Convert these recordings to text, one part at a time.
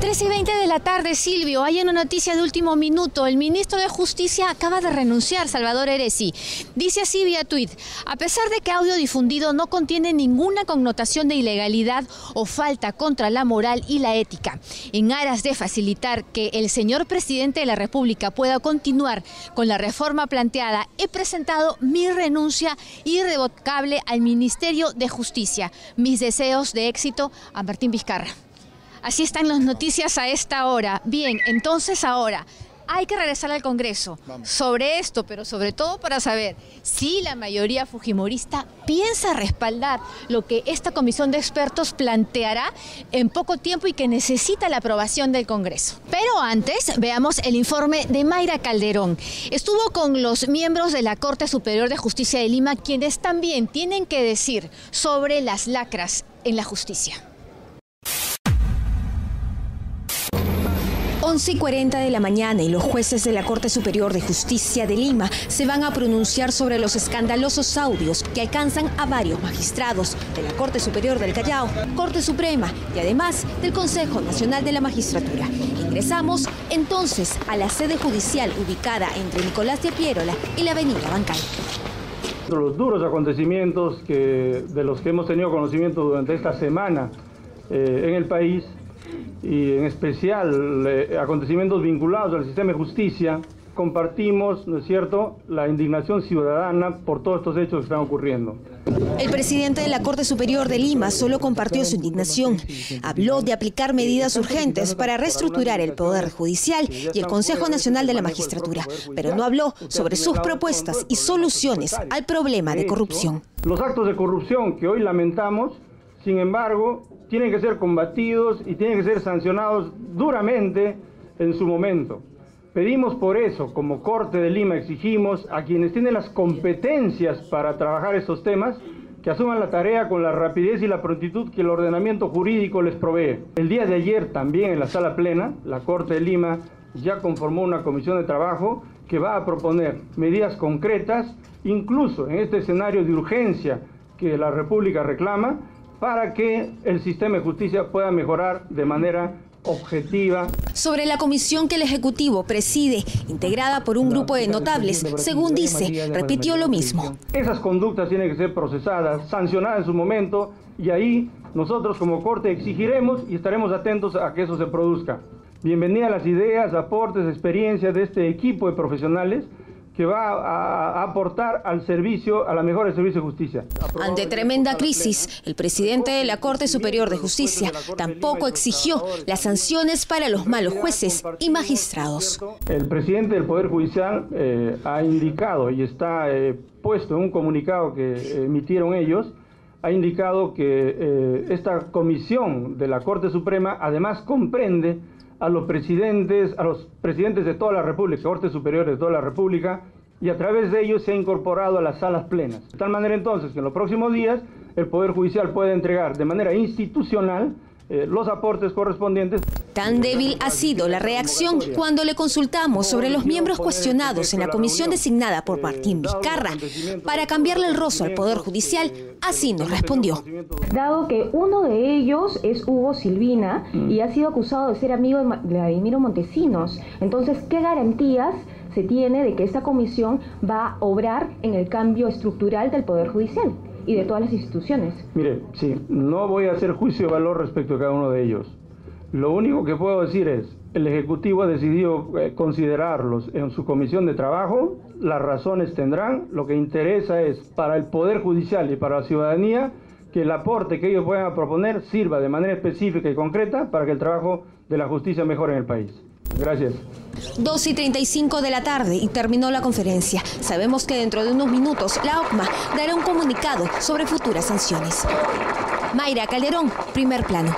3:20 de la tarde, Silvio, hay una noticia de último minuto. El ministro de Justicia acaba de renunciar, Salvador Heresi. Dice así vía tuit: a pesar de que audio difundido no contiene ninguna connotación de ilegalidad o falta contra la moral y la ética, en aras de facilitar que el señor presidente de la República pueda continuar con la reforma planteada, he presentado mi renuncia irrevocable al Ministerio de Justicia. Mis deseos de éxito a Martín Vizcarra. Así están las noticias a esta hora. Bien, entonces ahora hay que regresar al Congreso sobre esto, pero sobre todo para saber si la mayoría fujimorista piensa respaldar lo que esta comisión de expertos planteará en poco tiempo y que necesita la aprobación del Congreso. Pero antes, veamos el informe de Mayra Calderón. Estuvo con los miembros de la Corte Superior de Justicia de Lima, quienes también tienen que decir sobre las lacras en la justicia. 11:40 de la mañana y los jueces de la Corte Superior de Justicia de Lima se van a pronunciar sobre los escandalosos audios que alcanzan a varios magistrados de la Corte Superior del Callao, Corte Suprema y además del Consejo Nacional de la Magistratura. Ingresamos entonces a la sede judicial ubicada entre Nicolás de Piérola y la avenida Bancay. Los duros acontecimientos de los que hemos tenido conocimiento durante esta semana en el país, y en especial acontecimientos vinculados al sistema de justicia, compartimos, ¿no es cierto?, la indignación ciudadana por todos estos hechos que están ocurriendo. El presidente de la Corte Superior de Lima solo compartió su indignación. Habló de aplicar medidas urgentes para reestructurar el Poder Judicial y el Consejo Nacional de la Magistratura, pero no habló sobre sus propuestas y soluciones al problema de corrupción. Los actos de corrupción que hoy lamentamos, sin embargo, tienen que ser combatidos y tienen que ser sancionados duramente en su momento. Pedimos por eso, como Corte de Lima, exigimos a quienes tienen las competencias para trabajar estos temas, que asuman la tarea con la rapidez y la prontitud que el ordenamiento jurídico les provee. El día de ayer también en la sala plena, la Corte de Lima ya conformó una comisión de trabajo que va a proponer medidas concretas, incluso en este escenario de urgencia que la República reclama, para que el sistema de justicia pueda mejorar de manera objetiva. Sobre la comisión que el Ejecutivo preside, integrada por un grupo de notables, según dice, repitió lo mismo. Esas conductas tienen que ser procesadas, sancionadas en su momento, y ahí nosotros como Corte exigiremos y estaremos atentos a que eso se produzca. Bienvenida a las ideas, aportes, experiencias de este equipo de profesionales que va a aportar al servicio, a la mejora del servicio de justicia. Ante tremenda crisis, el presidente de la Corte Superior de Justicia tampoco exigió las sanciones para los malos jueces y magistrados. El presidente del Poder Judicial ha indicado, y está puesto en un comunicado que emitieron ellos, ha indicado que esta comisión de la Corte Suprema además comprende a los presidentes de toda la República, Cortes Superiores de toda la República, y a través de ellos se ha incorporado a las salas plenas. De tal manera entonces que en los próximos días el Poder Judicial puede entregar de manera institucional los aportes correspondientes. Tan débil ha sido la reacción cuando le consultamos sobre los miembros cuestionados en la comisión designada por Martín Vizcarra para cambiarle el rostro al Poder Judicial. Así nos respondió. Dado que uno de ellos es Hugo Silvina y ha sido acusado de ser amigo de Vladimiro Montesinos, entonces, ¿qué garantías se tiene de que esta comisión va a obrar en el cambio estructural del Poder Judicial y de todas las instituciones? Mire, sí, no voy a hacer juicio de valor respecto a cada uno de ellos. Lo único que puedo decir es, el Ejecutivo ha decidido considerarlos en su comisión de trabajo, las razones tendrán, lo que interesa es para el Poder Judicial y para la ciudadanía que el aporte que ellos puedan proponer sirva de manera específica y concreta para que el trabajo de la justicia mejore en el país. Gracias. 2:35 de la tarde y terminó la conferencia. Sabemos que dentro de unos minutos la OCMA dará un comunicado sobre futuras sanciones. Mayra Calderón, Primer Plano.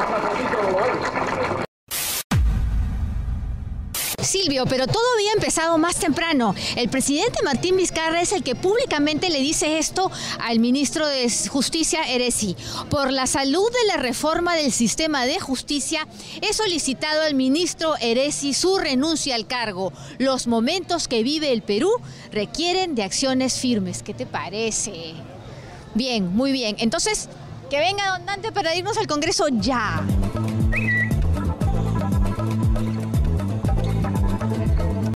Silvio, pero todo había empezado más temprano. El presidente Martín Vizcarra es el que públicamente le dice esto al ministro de Justicia, Heresi. Por la salud de la reforma del sistema de justicia, he solicitado al ministro Heresi su renuncia al cargo. Los momentos que vive el Perú requieren de acciones firmes. ¿Qué te parece? Bien, muy bien. Entonces, que venga don Dante para irnos al Congreso ya.